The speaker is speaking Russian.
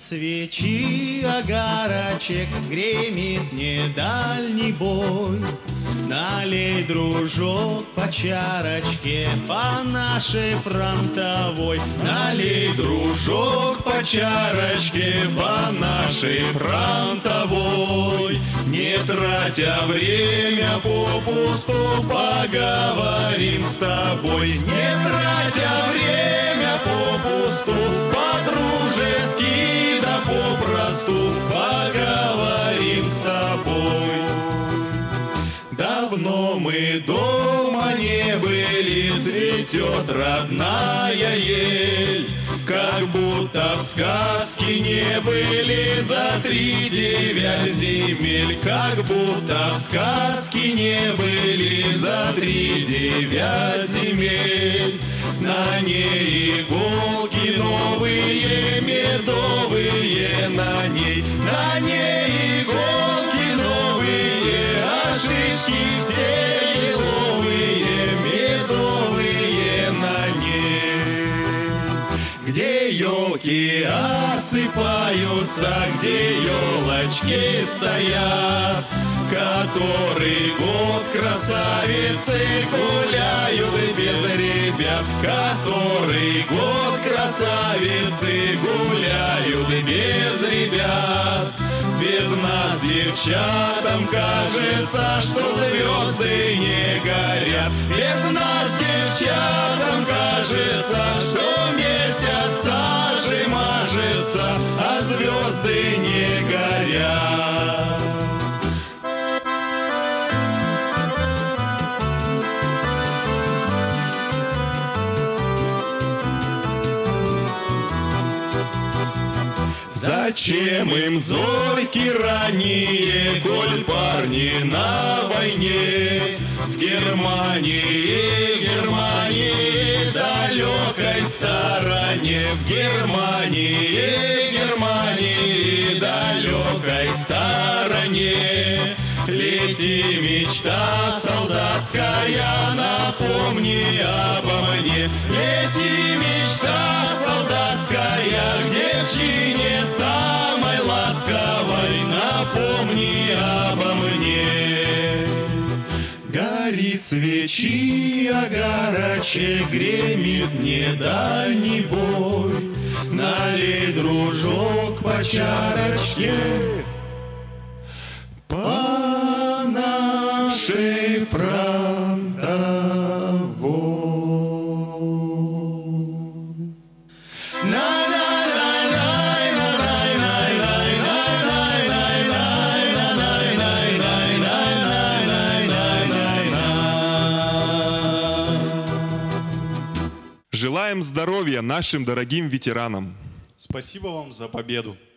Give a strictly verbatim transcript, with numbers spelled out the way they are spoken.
свечи огарочек, гремит недальний бой. Налей, дружок, по чарочке по нашей фронтовой. Налей, дружок, по чарочке по нашей фронтовой. Не тратя время попусту, поговорим с тобой. Не тратя время попусту, по-дружески да попросту поговорим с тобой. Давно мы дома не были, цветет родная ель. Как будто в сказке не были за три девять земель. Как будто в сказке не были за три девять земель. На ней иголки новые, медовые на ней. На ней иголки новые, а шишки все еловые, медовые на ней. Где елки осыпаются, где елочки стоят, который год красавицы гуляют без ребят. Который год красавицы гуляют без ребят. Без нас, девчатам, кажется, что звезды не горят. Без нас, девчатам, кажется, что месяц сажей мажется, а звезды не горят. Зачем им зорьки ранние, коль парни на войне? В Германии, Германии, далекой стороне. В Германии, Германии, далекой стороне. Лети, мечта солдатская, напомни обо мне. Лети, мечта солдатская, к девчине самой ласковой, напомни обо мне. Горит свечи огарочек, гремит недальний бой. Налей, дружок, по чарочке по нашей фронтовой. Желаем здоровья нашим дорогим ветеранам. Спасибо вам за победу.